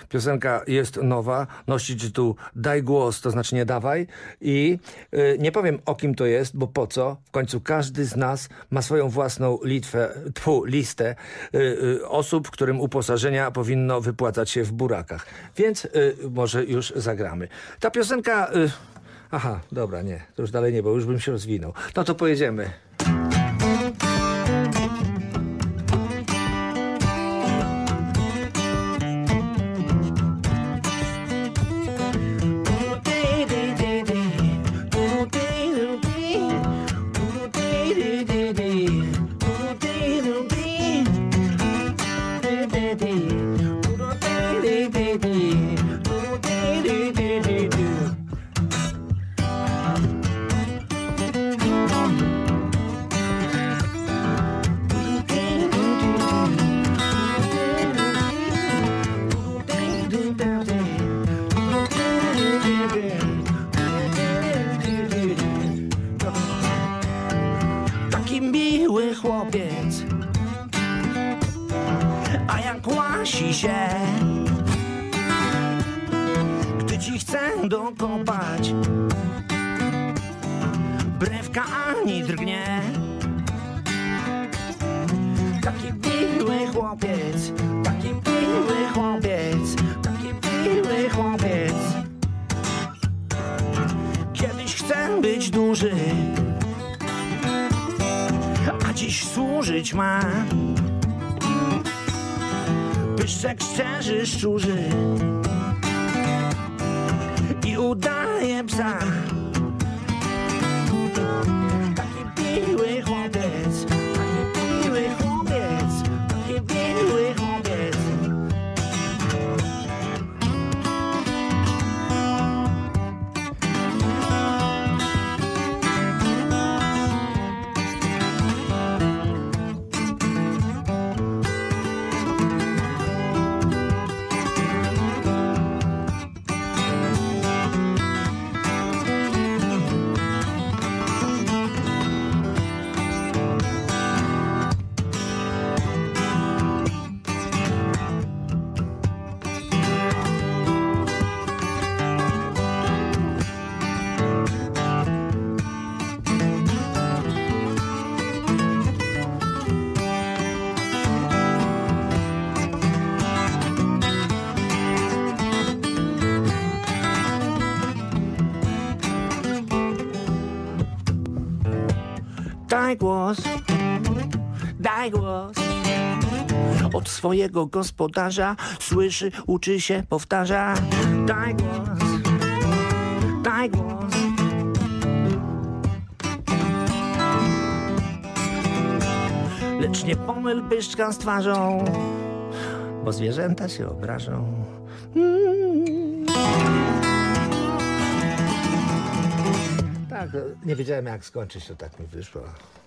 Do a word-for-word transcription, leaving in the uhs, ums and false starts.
Piosenka jest nowa, nosi tytuł Daj głos, to znaczy nie dawaj. I y, nie powiem, o kim to jest, bo po co? W końcu każdy z nas ma swoją własną litwę, tfu, listę y, y, osób, którym uposażenia powinno wypłacać się w burakach. Więc y, może już zagramy. Ta piosenka... Y, aha, dobra, nie. To już dalej nie, bo już bym się rozwinął. No to pojedziemy. Taki miły chłopiec, a jak łasi się, gdy ci chce dokopać, brewka ani drgnie. Taki miły chłopiec, taki miły chłopiec, taki miły chłopiec. Kiedyś chcę być duży, a dziś służyć ma. Pyszczek szczerzy szczurzy i udaje psa. Taki miły chłopiec, taki miły chłopiec, taki miły chłopiec. Daj głos, daj głos. Od swojego gospodarza słyszy, uczy się, powtarza. Daj głos, daj głos. Lecz nie pomyl pyszczka z twarzą, bo zwierzęta się obrażą. Mm. Tak, nie wiedziałem jak skończyć, to tak mi wyszło.